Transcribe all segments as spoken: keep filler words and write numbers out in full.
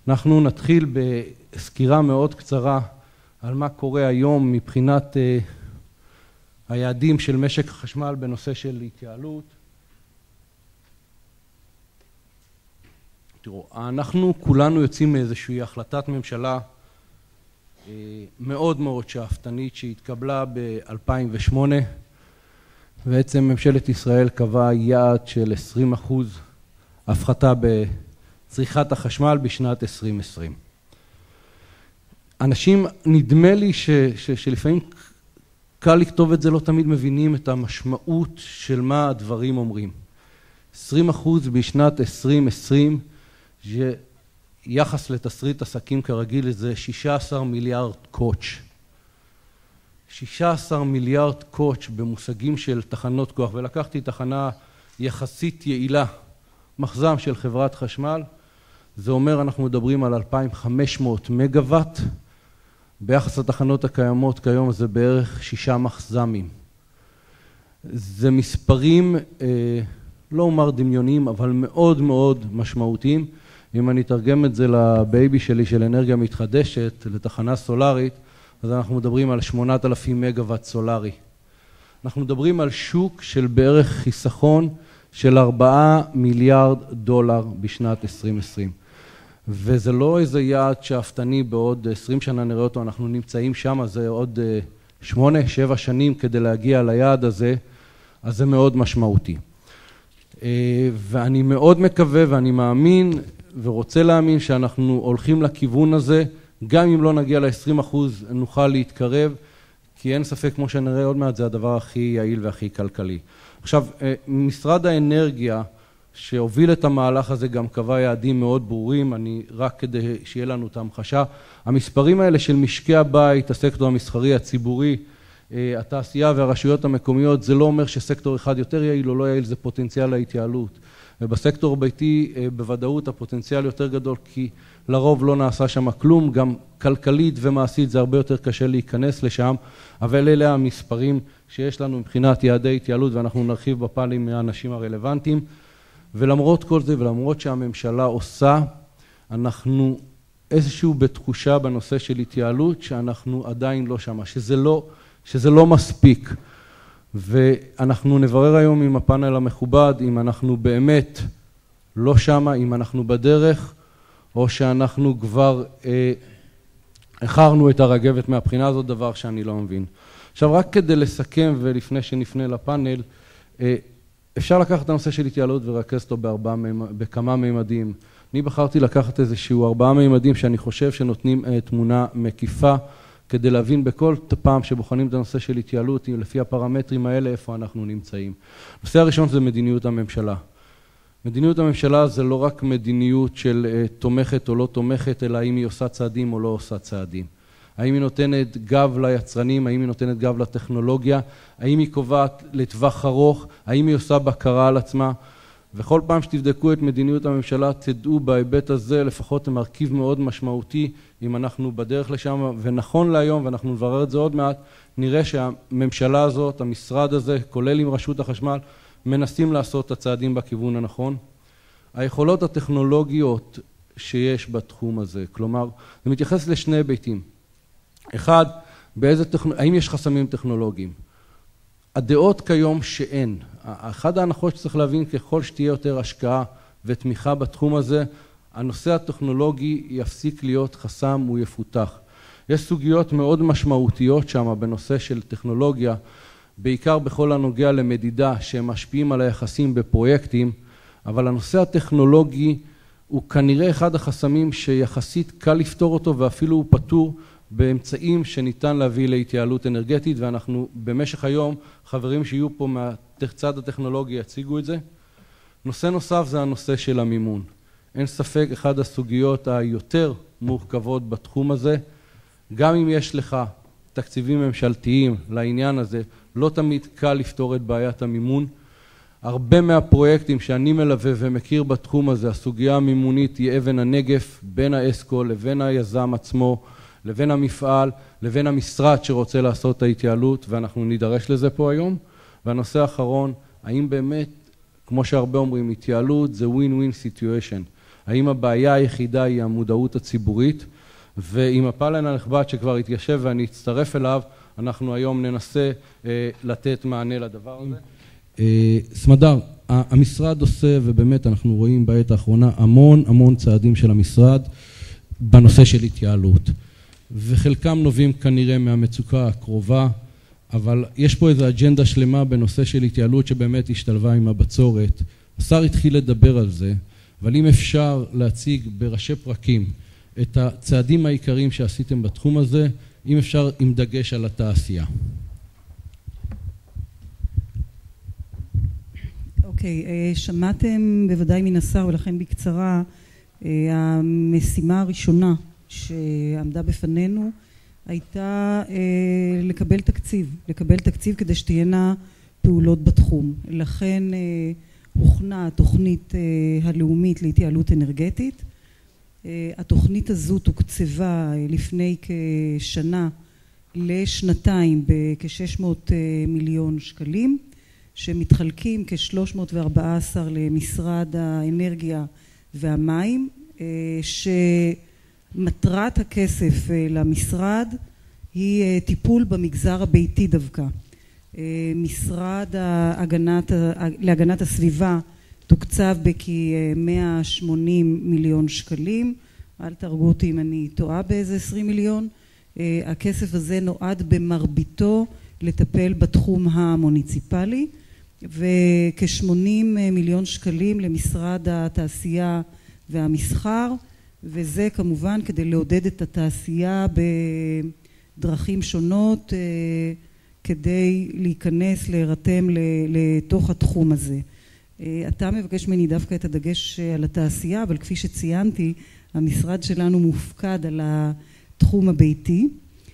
אנחנו נתחיל בסקירה מאוד קצרה על מה קורה היום מבחינת היעדים של משק החשמל בנושא של התייעלות. תראו, אנחנו כולנו יוצאים מאיזושהי החלטת ממשלה מאוד מאוד שאפתנית שהתקבלה ב-אלפיים ושמונה. בעצם ממשלת ישראל קבעה יעד של עשרים אחוז הפחתה בצריכת החשמל בשנת עשרים עשרים. אנשים, נדמה לי ש, ש, שלפעמים קל לכתוב את זה, לא תמיד מבינים את המשמעות של מה הדברים אומרים. עשרים אחוז בשנת עשרים עשרים, יחס לתסריט עסקים כרגיל, זה שישה עשר מיליארד קוטש. שישה עשר מיליארד קוטש במושגים של תחנות כוח, ולקחתי תחנה יחסית יעילה, מחז"ם של חברת חשמל, זה אומר אנחנו מדברים על אלפיים וחמש מאות מגוואט, ביחס לתחנות הקיימות כיום זה בערך שישה מחז"מים. זה מספרים, אה, לא אומר דמיוניים, אבל מאוד מאוד משמעותיים. אם אני אתרגם את זה לבייבי שלי של אנרגיה מתחדשת, לתחנה סולרית, אז אנחנו מדברים על שמונת אלפים מגוואט סולרי. אנחנו מדברים על שוק של בערך חיסכון של ארבעה מיליארד דולר בשנת עשרים עשרים. וזה לא איזה יעד שאפתני בעוד עשרים שנה נראה אותו, אנחנו נמצאים שם, זה עוד שמונה, שבע שנים כדי להגיע ליעד הזה, אז זה מאוד משמעותי. ואני מאוד מקווה ואני מאמין ורוצה להאמין שאנחנו הולכים לכיוון הזה, גם אם לא נגיע ל-עשרים אחוז נוכל להתקרב, כי אין ספק, כמו שנראה עוד מעט, זה הדבר הכי יעיל והכי כלכלי. עכשיו, משרד האנרגיה שהוביל את המהלך הזה גם קבע יעדים מאוד ברורים, אני רק כדי שיהיה לנו את המחשה. המספרים האלה של משקי הבית, הסקטור המסחרי, הציבורי, התעשייה והרשויות המקומיות, זה לא אומר שסקטור אחד יותר יעיל או לא יעיל, זה פוטנציאל ההתייעלות. ובסקטור הביתי בוודאות הפוטנציאל יותר גדול, כי לרוב לא נעשה שם כלום, גם כלכלית ומעשית זה הרבה יותר קשה להיכנס לשם, אבל אלה המספרים שיש לנו מבחינת יעדי התייעלות, ואנחנו נרחיב בפאנלים מהאנשים הרלוונטיים. ולמרות כל זה ולמרות שהממשלה עושה, אנחנו איזשהו בתחושה בנושא של התייעלות שאנחנו עדיין לא שמה, שזה לא, שזה לא מספיק. ואנחנו נברר היום עם הפאנל המכובד אם אנחנו באמת לא שמה, אם אנחנו בדרך, או שאנחנו כבר אה, הכרנו את הרגבת מהבחינה הזאת, דבר שאני לא מבין. עכשיו רק כדי לסכם ולפני שנפנה לפאנל, אה, אפשר לקחת את הנושא של התייעלות ולרכז אותו בארבעה, בכמה מימדים. אני בחרתי לקחת איזשהו ארבעה מימדים שאני חושב שנותנים תמונה מקיפה, כדי להבין בכל פעם שבוחנים את הנושא של התייעלות, לפי הפרמטרים האלה, איפה אנחנו נמצאים. הנושא הראשון זה מדיניות הממשלה. מדיניות הממשלה זה לא רק מדיניות של תומכת או לא תומכת, אלא האם היא עושה צעדים או לא עושה צעדים. האם היא נותנת גב ליצרנים, האם היא נותנת גב לטכנולוגיה, האם היא קובעת לטווח ארוך, האם היא עושה בקרה על עצמה. וכל פעם שתבדקו את מדיניות הממשלה, תדעו בהיבט הזה לפחות מרכיב מאוד משמעותי, אם אנחנו בדרך לשם, ונכון להיום, ואנחנו נברר את זה עוד מעט, נראה שהממשלה הזאת, המשרד הזה, כולל עם רשות החשמל, מנסים לעשות את הצעדים בכיוון הנכון. היכולות הטכנולוגיות שיש בתחום הזה, כלומר, זה מתייחס לשני היבטים. אחד, באיזה טכנ... האם יש חסמים טכנולוגיים? הדעות כיום שאין. אחד ההנחות שצריך להבין, ככל שתהיה יותר השקעה ותמיכה בתחום הזה, הנושא הטכנולוגי יפסיק להיות חסם, הוא יפותח. יש סוגיות מאוד משמעותיות שם בנושא של טכנולוגיה, בעיקר בכל הנוגע למדידה שהם משפיעים על היחסים בפרויקטים, אבל הנושא הטכנולוגי הוא כנראה אחד החסמים שיחסית קל לפתור אותו ואפילו הוא פתור באמצעים שניתן להביא להתייעלות אנרגטית, ואנחנו במשך היום, חברים שיהיו פה מהצד הטכנולוגי יציגו את זה. נושא נוסף זה הנושא של המימון. אין ספק אחד הסוגיות היותר מורכבות בתחום הזה, גם אם יש לך תקציבים ממשלתיים לעניין הזה, לא תמיד קל לפתור את בעיית המימון. הרבה מהפרויקטים שאני מלווה ומכיר בתחום הזה, הסוגיה המימונית היא אבן הנגף בין האסקו לבין היזם עצמו, לבין המפעל, לבין המשרד שרוצה לעשות את ההתייעלות, ואנחנו נידרש לזה פה היום. והנושא האחרון, האם באמת, כמו שהרבה אומרים, התייעלות זה win-win situation. האם הבעיה היחידה היא המודעות הציבורית, ועם הפאנל הנכבד שכבר התיישב ואני אצטרף אליו, אנחנו היום ננסה לתת מענה לדבר הזה. סמדר, המשרד עושה, ובאמת אנחנו רואים בעת האחרונה המון המון צעדים של המשרד בנושא של התייעלות, וחלקם נובעים כנראה מהמצוקה הקרובה, אבל יש פה איזו אג'נדה שלמה בנושא של התייעלות שבאמת השתלבה עם הבצורת. השר התחיל לדבר על זה, אבל אם אפשר להציג בראשי פרקים את הצעדים העיקריים שעשיתם בתחום הזה, אם אפשר עם דגש על התעשייה. אוקיי, שמעתם בוודאי מן השר, ולכן בקצרה, המשימה הראשונה שעמדה בפנינו הייתה לקבל תקציב, לקבל תקציב כדי שתהיינה פעולות בתחום. לכן הוכנה התוכנית הלאומית להתייעלות אנרגטית. התוכנית הזו תוקצבה לפני כשנה לשנתיים בכ-שש מאות מיליון שקלים, שמתחלקים כ-שלוש מאות וארבע עשרה למשרד האנרגיה והמים, שמטרת הכסף למשרד היא טיפול במגזר הביתי דווקא. משרד ההגנת, להגנת הסביבה תוקצב בכ-מאה ושמונים מיליון שקלים, אל תרגו אותי אם אני טועה באיזה עשרים מיליון. הכסף הזה נועד במרביתו לטפל בתחום המוניציפלי, וכ-שמונים מיליון שקלים למשרד התעשייה והמסחר, וזה כמובן כדי לעודד את התעשייה בדרכים שונות כדי להיכנס, להירתם לתוך התחום הזה. אתה מבקש ממני דווקא את הדגש על התעשייה, אבל כפי שציינתי, המשרד שלנו מופקד על התחום הביתי.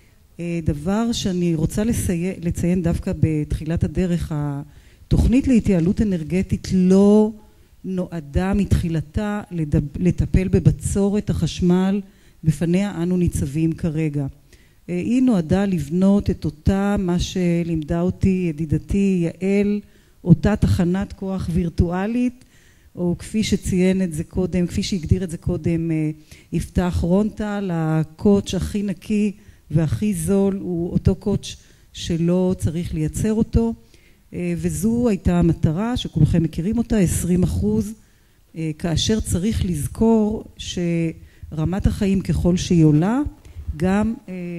דבר שאני רוצה לציין, לציין דווקא בתחילת הדרך, התוכנית להתייעלות אנרגטית לא נועדה מתחילתה לטפל בבצורת החשמל בפניה אנו ניצבים כרגע. היא נועדה לבנות את אותה, מה שלימדה אותי ידידתי יעל, אותה תחנת כוח וירטואלית, או כפי שציין את זה קודם, כפי שהגדיר את זה קודם יפתח רונטל, הקוטש הכי נקי והכי זול הוא אותו קוטש שלא צריך לייצר אותו, וזו הייתה המטרה שכולכם מכירים אותה, עשרים אחוז, כאשר צריך לזכור שרמת החיים ככל שהיא עולה, גם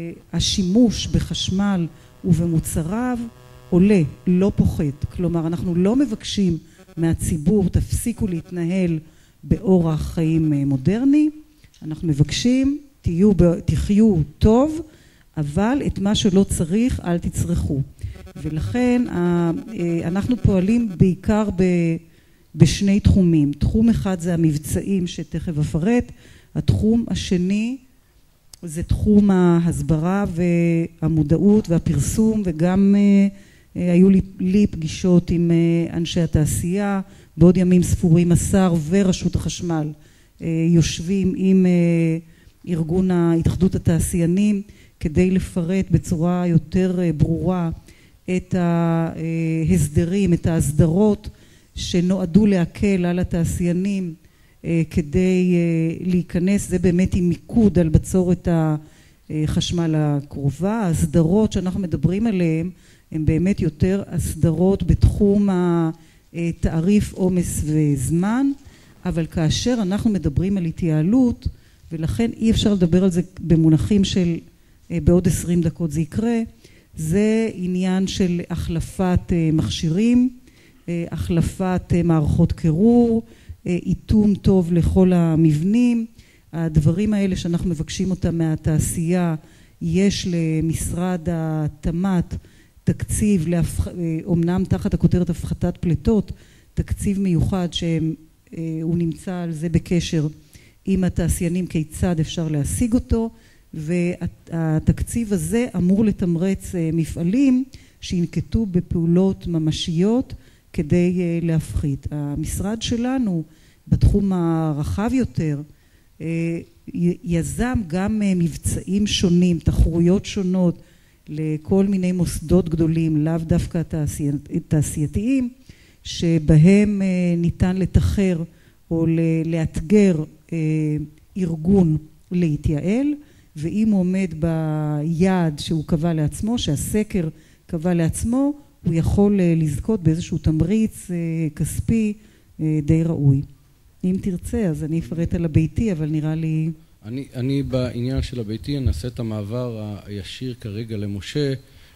השימוש בחשמל ובמוצריו עולה, לא פוחת. כלומר, אנחנו לא מבקשים מהציבור, תפסיקו להתנהל באורח חיים מודרני, אנחנו מבקשים, תהיו, תחיו טוב, אבל את מה שלא צריך, אל תצרכו. ולכן אנחנו פועלים בעיקר בשני תחומים. תחום אחד זה המבצעים שתכף אפרט, התחום השני זה תחום ההסברה והמודעות והפרסום, וגם היו לי, לי פגישות עם אנשי התעשייה, בעוד ימים ספורים השר ורשות החשמל יושבים עם ארגון ההתאחדות התעשיינים כדי לפרט בצורה יותר ברורה את ההסדרים, את ההסדרות שנועדו להקל על התעשיינים כדי להיכנס, זה באמת עם מיקוד על בצורת החשמל הקרובה. ההסדרות שאנחנו מדברים עליהן הן באמת יותר הסדרות בתחום התעריף, עומס וזמן, אבל כאשר אנחנו מדברים על התייעלות, ולכן אי אפשר לדבר על זה במונחים של בעוד עשרים דקות זה יקרה, זה עניין של החלפת מכשירים, החלפת מערכות קירור, איתום טוב לכל המבנים. הדברים האלה שאנחנו מבקשים אותם מהתעשייה, יש למשרד התמ"ת תקציב, אומנם תחת הכותרת הפחתת פליטות, תקציב מיוחד שהוא נמצא על זה בקשר עם התעשיינים כיצד אפשר להשיג אותו, והתקציב הזה אמור לתמרץ מפעלים שינקטו בפעולות ממשיות כדי להפחית. המשרד שלנו בתחום הרחב יותר יזם גם מבצעים שונים, תחרויות שונות לכל מיני מוסדות גדולים, לאו דווקא תעשייתיים, שבהם ניתן לתחר או לאתגר ארגון להתייעל, ואם הוא עומד ביעד שהוא קבע לעצמו, שהסקר קבע לעצמו, הוא יכול לזכות באיזשהו תמריץ כספי די ראוי. אם תרצה, אז אני אפרט על הביתי, אבל נראה לי... אני, אני בעניין של הביתי, אני אעשה את המעבר הישיר כרגע למשה.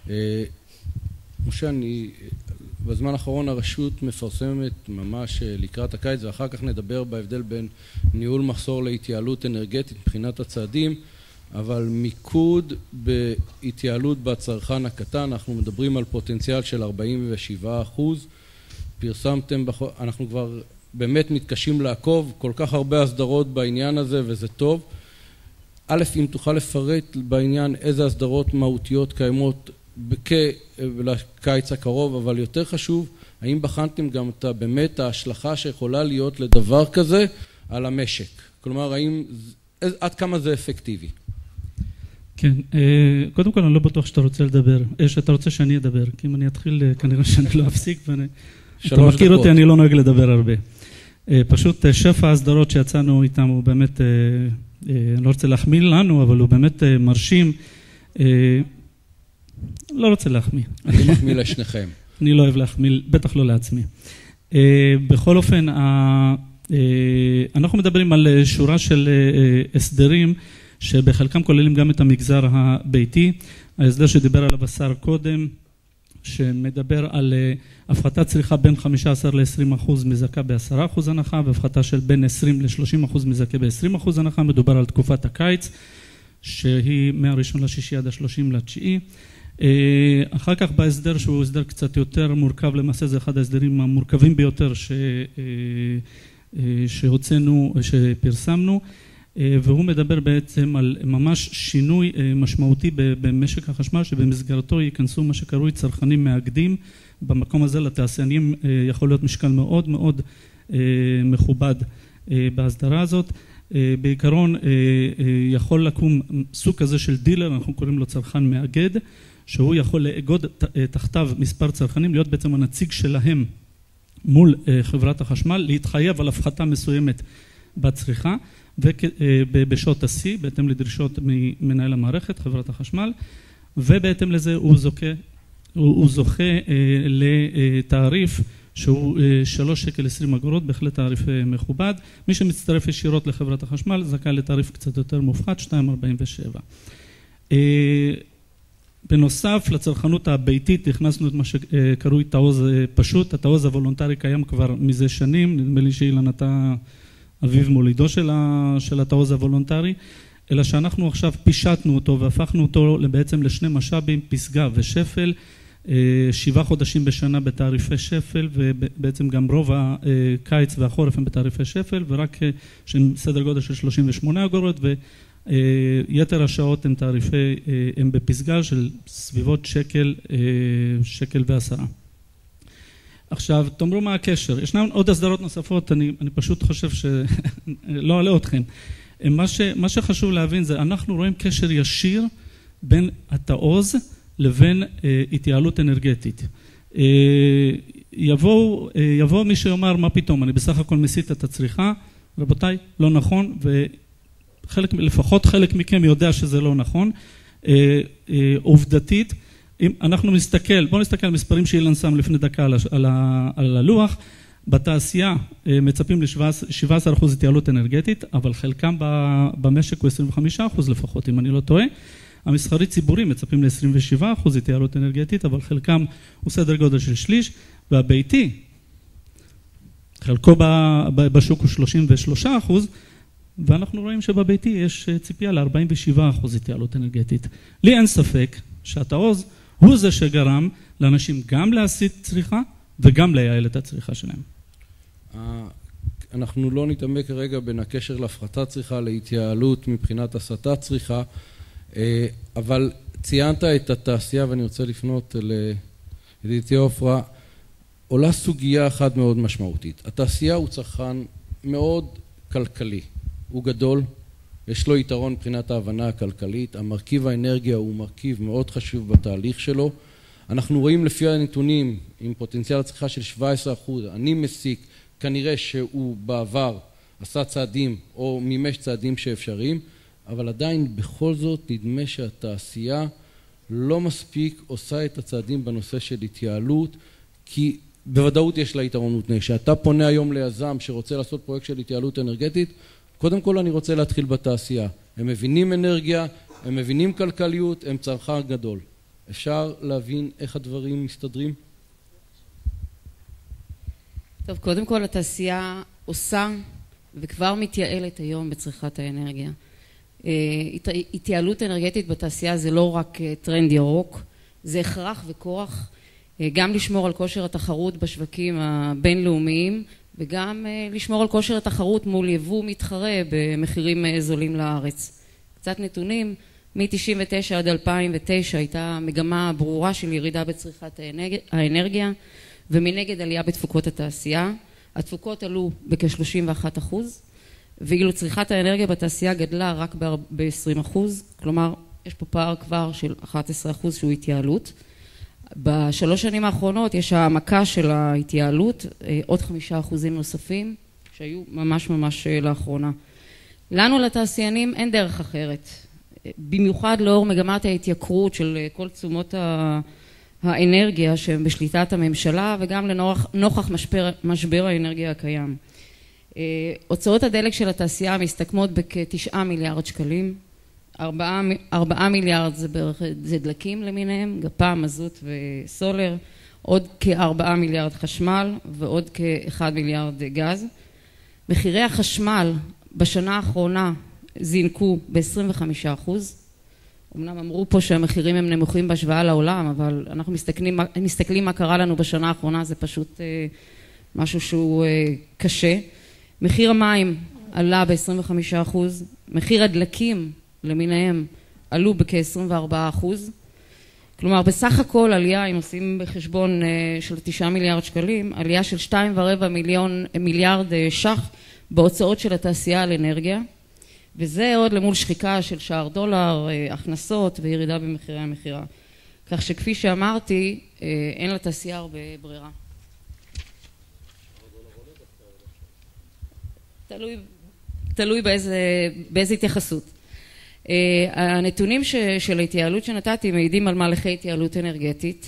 משה, אני... בזמן האחרון הרשות מפרסמת ממש לקראת הקיץ, ואחר כך נדבר בהבדל בין ניהול מחסור להתייעלות אנרגטית מבחינת הצעדים, אבל מיקוד בהתייעלות בצרכן הקטן, אנחנו מדברים על פוטנציאל של ארבעים ושבעה אחוז. פרסמתם, בח... אנחנו כבר באמת מתקשים לעקוב, כל כך הרבה הסדרות בעניין הזה, וזה טוב. א', אם תוכל לפרט בעניין איזה הסדרות מהותיות קיימות לקיץ הקרוב, אבל יותר חשוב, האם בחנתם גם את באמת ההשלכה שיכולה להיות לדבר כזה על המשק? כלומר, האם, עד כמה זה אפקטיבי? כן, קודם כל אני לא בטוח שאתה רוצה לדבר, שאתה רוצה שאני אדבר, כי אם אני אתחיל כנראה שאני לא אפסיק, ואתה מכיר אותי, אני לא נוהג לדבר הרבה. פשוט שפע ההסדרות שיצאנו איתם הוא באמת, אני לא רוצה להחמיא לנו, אבל הוא באמת מרשים, לא רוצה להחמיא. אני מחמיא לשניכם. אני לא אוהב להחמיא, בטח לא לעצמי. בכל אופן, אנחנו מדברים על שורה של הסדרים, שבחלקם כוללים גם את המגזר הביתי. ההסדר שדיבר עליו השר קודם, שמדבר על הפחתת צריכה בין חמישה עשר לעשרים אחוז מזכה ב-עשרה אחוז הנחה, והפחתה של בין עשרים לשלושים אחוז מזכה ב-עשרים אחוז הנחה. מדובר על תקופת הקיץ, שהיא מהראשון לשישי עד השלושים לתשיעי. אחר כך בהסדר שהוא הסדר קצת יותר מורכב, למעשה זה אחד ההסדרים המורכבים ביותר ש... שהוצאנו, שפרסמנו, והוא מדבר בעצם על ממש שינוי משמעותי במשק החשמל, שבמסגרתו ייכנסו מה שקרוי צרכנים מאגדים. במקום הזה לתעשיינים יכול להיות משקל מאוד מאוד מכובד בהסדרה הזאת. בעיקרון יכול לקום סוג כזה של דילר, אנחנו קוראים לו צרכן מאגד, שהוא יכול לאגוד תחתיו מספר צרכנים, להיות בעצם הנציג שלהם מול חברת החשמל, להתחייב על הפחתה מסוימת בצריכה, ובשעות השיא, בהתאם לדרישות ממנהל המערכת, חברת החשמל, ובהתאם לזה הוא זוכה, הוא זוכה לתעריף שהוא שלוש שקל עשרים אגורות, בהחלט תעריף מכובד. מי שמצטרף ישירות לחברת החשמל זכאי לתעריף קצת יותר מופחת, שתיים ארבעים ושבע. בנוסף לצרכנות הביתית הכנסנו את מה שקרוי תעוז פשוט. התעוז הוולונטרי קיים כבר מזה שנים, נדמה לי שאילן אתה אביב מולידו של, ה, של התעוז הוולונטרי, אלא שאנחנו עכשיו פישטנו אותו והפכנו אותו בעצם לשני משאבים, פסגה ושפל, שבעה חודשים בשנה בתעריפי שפל, ובעצם גם רוב הקיץ והחורף הם בתעריפי שפל, ורק שהם סדר גודל של שלושים ושמונה אגורות, ויתר השעות הם תעריפי, הם בפסגה של סביבות שקל, שקל ועשרה. עכשיו, תאמרו מה הקשר. ישנן עוד הסדרות נוספות, אני, אני פשוט חושב שלא עלה אתכם. מה, ש, מה שחשוב להבין זה, אנחנו רואים קשר ישיר בין התעוז לבין אה, התייעלות אנרגטית. אה, יבוא, אה, יבוא מי שאומר, מה פתאום, אני בסך הכל מסית את הצריכה, רבותיי, לא נכון, וחלק, לפחות חלק מכם יודע שזה לא נכון. אה, אה, עובדתית, אם אנחנו מסתכל, בואו נסתכל על מספרים שאילן שם לפני דקה על, על, על הלוח, בתעשייה מצפים ל-שבעה עשר אחוז התייעלות אנרגטית, אבל חלקם במשק הוא עשרים וחמישה אחוז לפחות, אם אני לא טועה. המסחרי ציבורי מצפים ל-עשרים ושבעה אחוז התייעלות אנרגטית, אבל חלקם הוא סדר גודל של שליש, והביתי, חלקו בשוק הוא שלושים ושלושה אחוז, ואנחנו רואים שבביתי יש ציפייה ל-ארבעים ושבעה אחוז התייעלות אנרגטית. לי אין ספק שהתעוז הוא זה שגרם לאנשים גם להסיט צריכה, וגם לייעל את הצריכה שלהם. אנחנו לא נתעמק כרגע בין הקשר להפחתת צריכה להתייעלות מבחינת הסטת צריכה, אבל ציינת את התעשייה, ואני רוצה לפנות לידידתי עופרה. עולה סוגיה אחת מאוד משמעותית. התעשייה הוא צרכן מאוד כלכלי, הוא גדול, יש לו יתרון מבחינת ההבנה הכלכלית, המרכיב האנרגיה הוא מרכיב מאוד חשוב בתהליך שלו. אנחנו רואים לפי הנתונים עם פוטנציאל הצריכה של שבעה עשר אחוז, אני מסיק כנראה שהוא בעבר עשה צעדים או מימש צעדים שאפשריים, אבל עדיין בכל זאת נדמה שהתעשייה לא מספיק עושה את הצעדים בנושא של התייעלות, כי בוודאות יש לה יתרון מותנה. כשאתה פונה היום ליזם שרוצה לעשות פרויקט של התייעלות אנרגטית, קודם כל אני רוצה להתחיל בתעשייה. הם מבינים אנרגיה, הם מבינים כלכליות, הם צרכן גדול. אפשר להבין איך הדברים מסתדרים? טוב, קודם כל התעשייה עושה וכבר מתייעלת היום בצריכת האנרגיה. התייעלות אנרגטית בתעשייה זה לא רק טרנד ירוק, זה הכרח וכוח גם לשמור על כושר התחרות בשווקים הבינלאומיים וגם לשמור על כושר התחרות מול יבוא מתחרה במחירים זולים לארץ. קצת נתונים, מ-תשעים ותשע עד אלפיים ותשע הייתה מגמה ברורה של ירידה בצריכת האנרגיה ומנגד עלייה בתפוקות התעשייה. התפוקות עלו בכ-שלושים ואחד אחוז ואילו צריכת האנרגיה בתעשייה גדלה רק ב-עשרים אחוז, כלומר יש פה פער כבר של אחד עשר אחוז שהוא התייעלות. בשלוש שנים האחרונות יש העמקה של ההתייעלות, עוד חמישה אחוזים נוספים שהיו ממש ממש לאחרונה. לנו לתעשיינים אין דרך אחרת, במיוחד לאור מגמת ההתייקרות של כל תשומות האנרגיה שהן בשליטת הממשלה וגם לנוכח משבר, משבר האנרגיה הקיים. הוצאות הדלק של התעשייה מסתכמות בכ-תשעה מיליארד שקלים, ארבעה מיליארד זה, בערך, זה דלקים למיניהם, גפ"ם, מזוט וסולר, עוד כארבעה מיליארד חשמל ועוד כאחד מיליארד גז. מחירי החשמל בשנה האחרונה זינקו ב-עשרים וחמישה אחוז. אמנם אמרו פה שהמחירים הם נמוכים בהשוואה לעולם, אבל אנחנו מסתכלים, מסתכלים מה קרה לנו בשנה האחרונה, זה פשוט משהו שהוא קשה. מחיר המים עלה ב-עשרים וחמישה אחוז, מחיר הדלקים למיניהם עלו בכ-עשרים וארבעה אחוז, כלומר בסך הכל עלייה, אם עושים בחשבון של תשעה מיליארד שקלים, עלייה של שתיים ורבע מיליון, מיליארד ש"ח בהוצאות של התעשייה על אנרגיה, וזה עוד למול שחיקה של שער דולר, הכנסות וירידה במחירי המחירה. כך שכפי שאמרתי, אין לתעשייה הרבה ברירה. תלוי, תלוי באיזה, באיזה התייחסות. הנתונים ש, של ההתייעלות שנתתי מעידים על מהלכי התייעלות אנרגטית,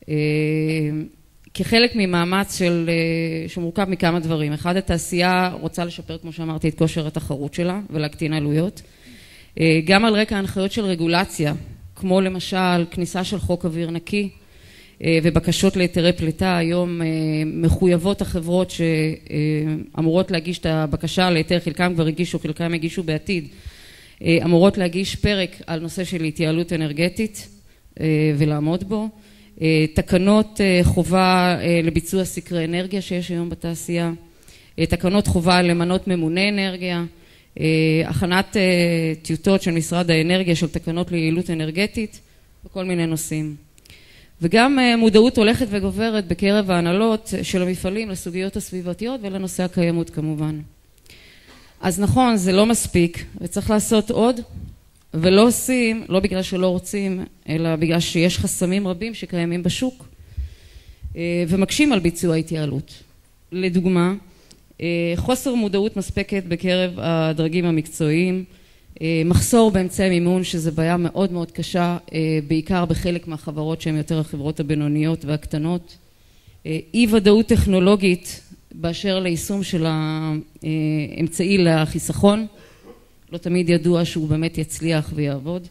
כחלק ממאמץ של, שמורכב מכמה דברים. אחד, התעשייה רוצה לשפר, כמו שאמרתי, את כושר התחרות שלה ולהקטין עלויות. גם על רקע ההנחיות של רגולציה, כמו למשל כניסה של חוק אוויר נקי, ובקשות להיתרי פליטה. היום מחויבות החברות שאמורות להגיש את הבקשה להיתר, חלקם כבר הגישו, חלקם הגישו בעתיד, אמורות להגיש פרק על נושא של התייעלות אנרגטית ולעמוד בו. תקנות חובה לביצוע סקרי אנרגיה שיש היום בתעשייה, תקנות חובה למנות ממונה אנרגיה, הכנת טיוטות של משרד האנרגיה של תקנות ליעילות אנרגטית וכל מיני נושאים. וגם מודעות הולכת וגוברת בקרב ההנהלות של המפעלים לסוגיות הסביבתיות ולנושא הקיימות כמובן. אז נכון, זה לא מספיק וצריך לעשות עוד, ולא עושים, לא בגלל שלא רוצים, אלא בגלל שיש חסמים רבים שקיימים בשוק ומקשים על ביצוע התייעלות. לדוגמה, חוסר מודעות מספקת בקרב הדרגים המקצועיים, מחסור באמצעי מימון, שזה בעיה מאוד מאוד קשה, בעיקר בחלק מהחברות שהן יותר החברות הבינוניות והקטנות, אי ודאות טכנולוגית באשר ליישום של האמצעי לחיסכון, לא תמיד ידוע שהוא באמת יצליח ויעבוד,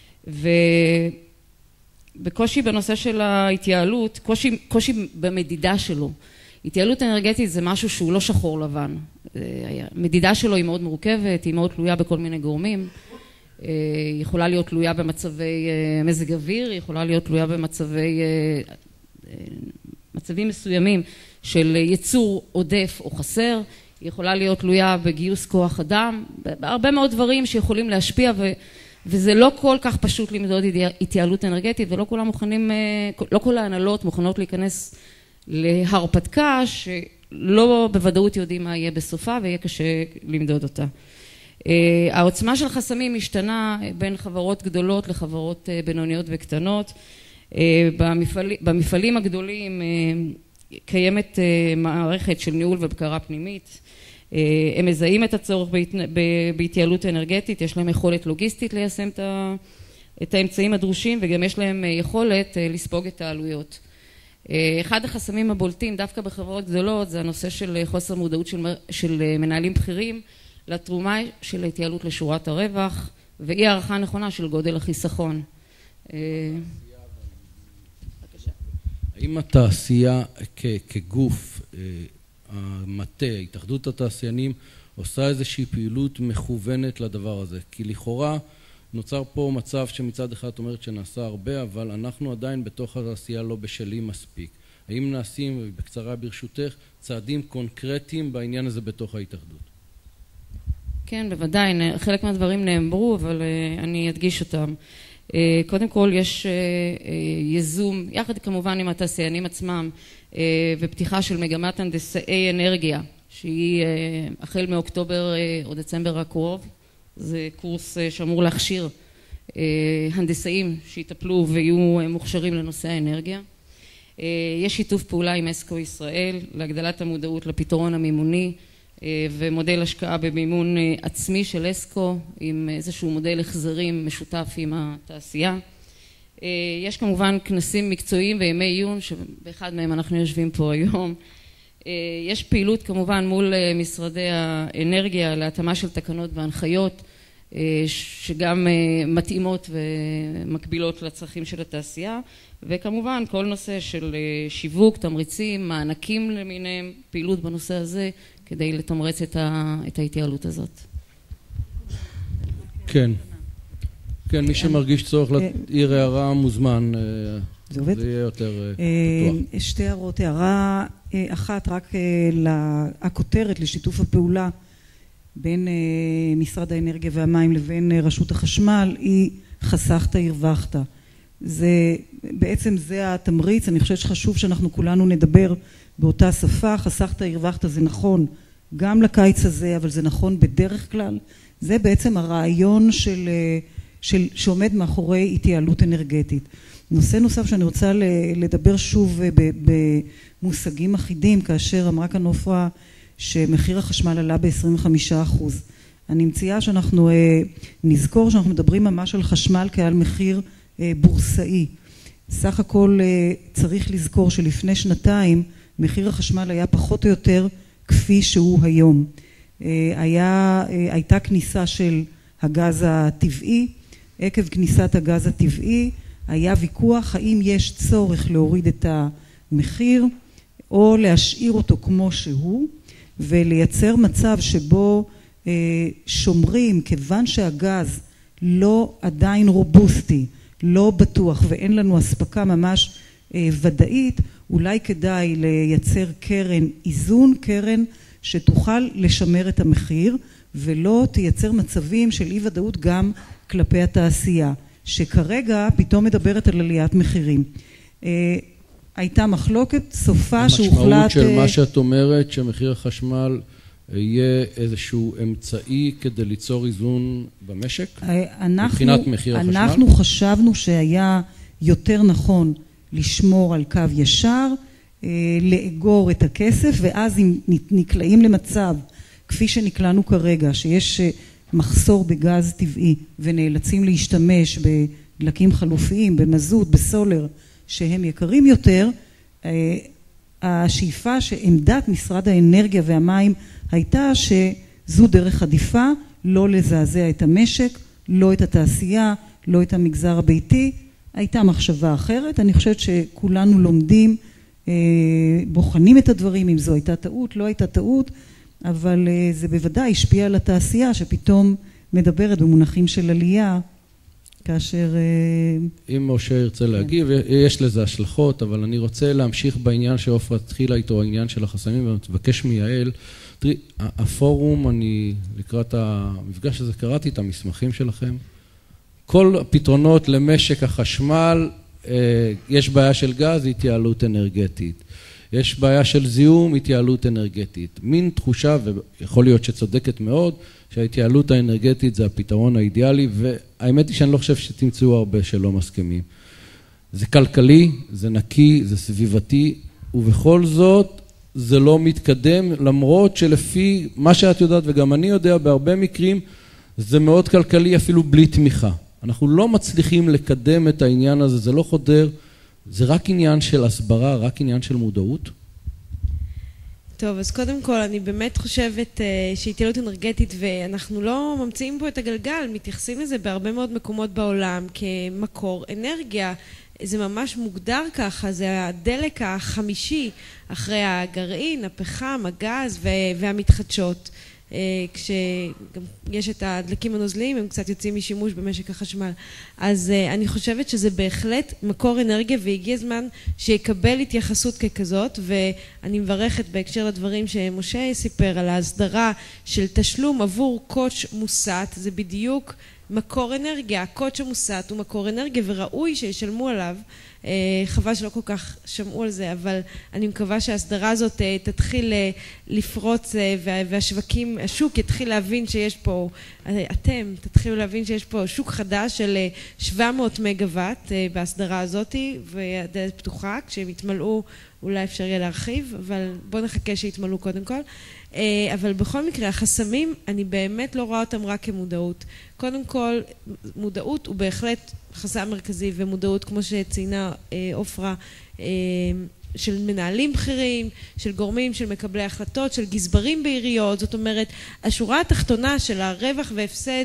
ובקושי בנושא של ההתייעלות, קושי, קושי במדידה שלו. התייעלות אנרגטית זה משהו שהוא לא שחור לבן, המדידה שלו היא מאוד מורכבת, היא מאוד תלויה בכל מיני גורמים, היא יכולה להיות תלויה במצבי מזג אוויר, היא יכולה להיות תלויה במצבי, מצבים מסוימים של ייצור עודף או חסר, היא יכולה להיות תלויה בגיוס כוח אדם, הרבה מאוד דברים שיכולים להשפיע, ו, וזה לא כל כך פשוט למדוד התייעלות אנרגטית, ולא כולם מוכנים, לא כל ההנהלות מוכנות להיכנס להרפתקה, שלא בוודאות יודעים מה יהיה בסופה, ויהיה קשה למדוד אותה. העוצמה של חסמים משתנה בין חברות גדולות לחברות בינוניות וקטנות. במפעלים, במפעלים הגדולים קיימת מערכת של ניהול ובקרה פנימית, הם מזהים את הצורך בהתייעלות אנרגטית, יש להם יכולת לוגיסטית ליישם את האמצעים הדרושים וגם יש להם יכולת לספוג את העלויות. אחד החסמים הבולטים דווקא בחברות גדולות זה הנושא של חוסר מודעות של, של מנהלים בכירים לתרומה של ההתייעלות לשורת הרווח ואי הערכה נכונה של גודל החיסכון. האם התעשייה כגוף, המטה, התאחדות התעשיינים, עושה איזושהי פעילות מכוונת לדבר הזה? כי לכאורה נוצר פה מצב שמצד אחד אומרת שנעשה הרבה, אבל אנחנו עדיין בתוך התעשייה לא בשלים מספיק. האם נעשים, בקצרה ברשותך, צעדים קונקרטיים בעניין הזה בתוך ההתאחדות? כן, בוודאי. חלק מהדברים נאמרו, אבל אני אדגיש אותם. קודם כל, יש יזום, יחד כמובן עם התעשיינים עצמם, ופתיחה של מגמת הנדסאי אנרגיה, שהיא החל מאוקטובר או דצמבר הקרוב. זה קורס שאמור להכשיר הנדסאים שיטפלו ויהיו מוכשרים לנושא האנרגיה. יש שיתוף פעולה עם אסקו ישראל להגדלת המודעות לפתרון המימוני ומודל השקעה במימון עצמי של אסקו עם איזשהו מודל החזרים משותף עם התעשייה. יש כמובן כנסים מקצועיים וימי עיון שבאחד מהם אנחנו יושבים פה היום. יש פעילות כמובן מול משרדי האנרגיה להתאמה של תקנות והנחיות שגם מתאימות ומקבילות לצרכים של התעשייה וכמובן כל נושא של שיווק, תמריצים, מענקים למיניהם, פעילות בנושא הזה כדי לתמרץ את, ה, את ההתייעלות הזאת. כן, כן, מי שמרגיש צורך להעיר הערה מוזמן, זה עובד? זה יהיה יותר פתוח. שתי הערות, הערה אחת רק לכותרת לשיתוף הפעולה בין משרד האנרגיה והמים לבין רשות החשמל היא חסכת הרווחת. זה בעצם זה התמריץ, אני חושבת שחשוב שאנחנו כולנו נדבר באותה שפה, חסכת הרווחת זה נכון גם לקיץ הזה אבל זה נכון בדרך כלל, זה בעצם הרעיון של, של, שעומד מאחורי התייעלות אנרגטית. נושא נוסף שאני רוצה לדבר שוב במושגים אחידים כאשר אמרה כאן עופרה שמחיר החשמל עלה ב-עשרים וחמישה אחוז. אני מציעה שאנחנו נזכור שאנחנו מדברים ממש על חשמל כעל מחיר בורסאי. סך הכל צריך לזכור שלפני שנתיים מחיר החשמל היה פחות או יותר כפי שהוא היום. היה, הייתה כניסה של הגז הטבעי, עקב כניסת הגז הטבעי היה ויכוח האם יש צורך להוריד את המחיר או להשאיר אותו כמו שהוא ולייצר מצב שבו שומרים כיוון שהגז לא עדיין רובוסטי, לא בטוח ואין לנו הספקה ממש ודאית, אולי כדאי לייצר קרן איזון, קרן שתוכל לשמר את המחיר ולא תייצר מצבים של אי ודאות גם כלפי התעשייה, שכרגע פתאום מדברת על עליית מחירים. הייתה מחלוקת, סופה שהוחלט... המשמעות של מה שאת אומרת, שמחיר החשמל יהיה איזשהו אמצעי כדי ליצור איזון במשק? מבחינת מחיר החשמל? אנחנו חשבנו שהיה יותר נכון לשמור על קו ישר, לאגור את הכסף, ואז אם נקלעים למצב, כפי שנקלענו כרגע, שיש מחסור בגז טבעי, ונאלצים להשתמש בדלקים חלופיים, במזוט, בסולר, שהם יקרים יותר, השאיפה שעמדת משרד האנרגיה והמים הייתה שזו דרך עדיפה, לא לזעזע את המשק, לא את התעשייה, לא את המגזר הביתי, הייתה מחשבה אחרת. אני חושבת שכולנו לומדים, בוחנים את הדברים, אם זו הייתה טעות, לא הייתה טעות, אבל זה בוודאי השפיע על התעשייה שפתאום מדברת במונחים של עלייה, כאשר... אם משה ירצה להגיב, יש לזה השלכות, אבל אני רוצה להמשיך בעניין שעופרה התחילה איתו, העניין של החסמים, ואני מבקש מיעל. תראי, הפורום, אני לקראת המפגש הזה קראתי את המסמכים שלכם. כל הפתרונות למשק החשמל, יש בעיה של גז, התייעלות אנרגטית. יש בעיה של זיהום, התייעלות אנרגטית. מין תחושה, ויכול להיות שצודקת מאוד, שההתייעלות האנרגטית זה הפתרון האידיאלי, והאמת היא שאני לא חושב שתמצאו הרבה שלא מסכימים. זה כלכלי, זה נקי, זה סביבתי, ובכל זאת זה לא מתקדם, למרות שלפי מה שאת יודעת וגם אני יודע, בהרבה מקרים זה מאוד כלכלי אפילו בלי תמיכה. אנחנו לא מצליחים לקדם את העניין הזה, זה לא חודר, זה רק עניין של הסברה, רק עניין של מודעות. טוב, אז קודם כל אני באמת חושבת שהתייעלות אנרגטית, ואנחנו לא ממציאים פה את הגלגל, מתייחסים לזה בהרבה מאוד מקומות בעולם כמקור אנרגיה. זה ממש מוגדר ככה, זה הדלק החמישי אחרי הגרעין, הפחם, הגז והמתחדשות. כשגם יש את הדלקים הנוזליים, הם קצת יוצאים משימוש במשק החשמל. אז אני חושבת שזה בהחלט מקור אנרגיה, והגיע זמן שיקבל התייחסות ככזאת, ואני מברכת בהקשר לדברים שמשה סיפר על ההסדרה של תשלום עבור קוטש מוסת, זה בדיוק מקור אנרגיה. הקוטש המוסת הוא מקור אנרגיה וראוי שישלמו עליו. חבל שלא כל כך שמעו על זה, אבל אני מקווה שההסדרה הזאת תתחיל לפרוץ, והשווקים, השוק יתחיל להבין שיש פה, אתם תתחילו להבין שיש פה שוק חדש של שבע מאות מגוואט בהסדרה הזאת, והדלת פתוחה. כשהם יתמלאו אולי אפשר יהיה להרחיב, אבל בואו נחכה שיתמלאו קודם כל. אבל בכל מקרה, החסמים, אני באמת לא רואה אותם רק כמודעות. קודם כל, מודעות הוא בהחלט חסם מרכזי, ומודעות, כמו שציינה אופרה, של מנהלים בכירים, של גורמים, של מקבלי החלטות, של גזברים בעיריות. זאת אומרת, השורה התחתונה של הרווח והפסד,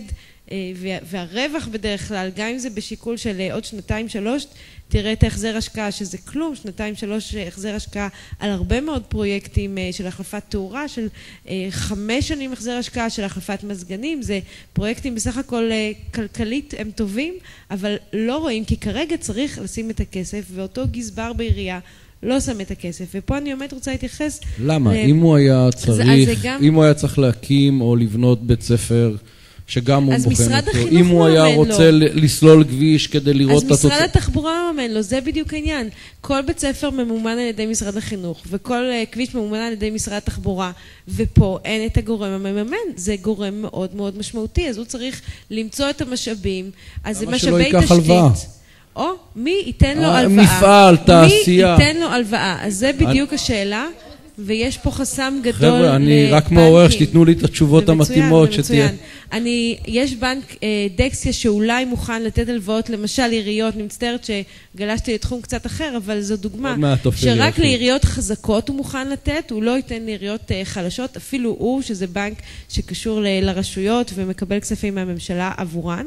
והרווח בדרך כלל, גם אם זה בשיקול של עוד שנתיים שלוש, תראה את ההחזר השקעה, שזה כלום, שנתיים שלוש החזר השקעה על הרבה מאוד פרויקטים של החלפת תאורה, של חמש שנים החזר השקעה של החלפת מזגנים. זה פרויקטים בסך הכל כלכלית הם טובים, אבל לא רואים, כי כרגע צריך לשים את הכסף, ואותו גזבר בעירייה לא שם את הכסף. ופה אני באמת רוצה להתייחס. למה? אם הוא היה צריך, אם הוא היה צריך להקים או לבנות בית ספר שגם הוא בוחן אותו, אם הוא היה רוצה לסלול כביש כדי לראות את התוצאה. אז משרד התחבורה מממן לו, זה בדיוק העניין. כל בית ספר ממומן על ידי משרד החינוך, וכל כביש ממומן על ידי משרד התחבורה, ופה אין את הגורם המממן. זה גורם מאוד מאוד משמעותי, אז הוא צריך למצוא את המשאבים. אז זה משאבי תשתית. או מי ייתן לו הלוואה. מפעל, תעשייה. מי ייתן לו הלוואה. אז זה בדיוק השאלה. ויש פה חסם גדול לבנקים. חבר'ה, אני רק מעורר שתיתנו לי את התשובות המתאימות שתהיה. אני, יש בנק דקסיה שאולי מוכן לתת הלוואות, למשל עיריות, אני מצטערת שגלשתי לתחום קצת אחר, אבל זו דוגמה, שרק לעיריות חזקות הוא מוכן לתת, הוא לא ייתן לעיריות חלשות, אפילו הוא, שזה בנק שקשור לרשויות ומקבל כספים מהממשלה עבורן,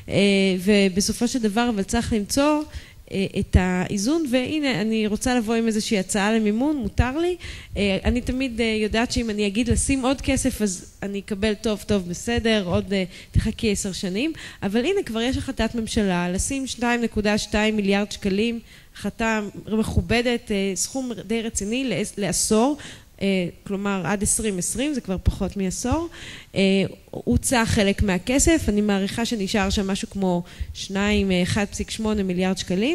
ובסופו של דבר, אבל צריך למצוא את האיזון, והנה אני רוצה לבוא עם איזושהי הצעה למימון, מותר לי. אני תמיד יודעת שאם אני אגיד לשים עוד כסף, אז אני אקבל טוב טוב בסדר, עוד תחכי עשר שנים, אבל הנה כבר יש החלטת ממשלה, לשים שתיים נקודה שתיים מיליארד שקלים, החלטה מכובדת, סכום די רציני לעשור, כלומר עד עשרים עשרים, זה כבר פחות מעשור. הוצא חלק מהכסף, אני מעריכה שנשאר שם משהו כמו שניים, אחד נקודה שמונה מיליארד שקלים.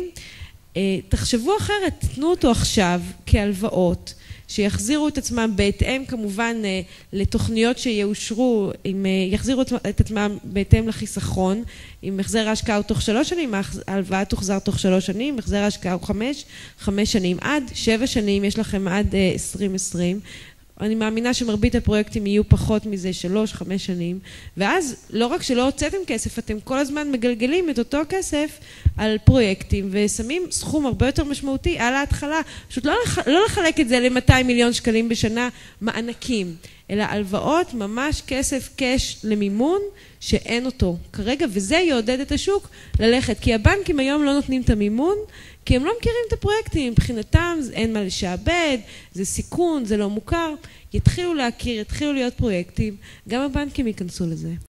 תחשבו אחרת, תתנו אותו עכשיו כהלוואות, שיחזירו את עצמם בהתאם כמובן לתוכניות שיאושרו, אם יחזירו את עצמם בהתאם לחיסכון, אם החזר ההשקעה הוא תוך שלוש שנים, ההלוואה תוחזר תוך שלוש שנים, החזר ההשקעה הוא חמש, חמש שנים, עד שבע שנים, יש לכם עד עשרים עשרים. אני מאמינה שמרבית הפרויקטים יהיו פחות מזה שלוש, חמש שנים, ואז לא רק שלא הוצאתם כסף, אתם כל הזמן מגלגלים את אותו כסף על פרויקטים, ושמים סכום הרבה יותר משמעותי על ההתחלה, פשוט לא, לח... לא לחלק את זה ל-מאתיים מיליון שקלים בשנה מענקים, אלא הלוואות, ממש כסף קש למימון שאין אותו כרגע, וזה יעודד את השוק ללכת, כי הבנקים היום לא נותנים את המימון, כי הם לא מכירים את הפרויקטים, מבחינתם אין מה לשעבד, זה סיכון, זה לא מוכר, יתחילו להכיר, יתחילו להיות פרויקטים, גם הבנקים ייכנסו לזה.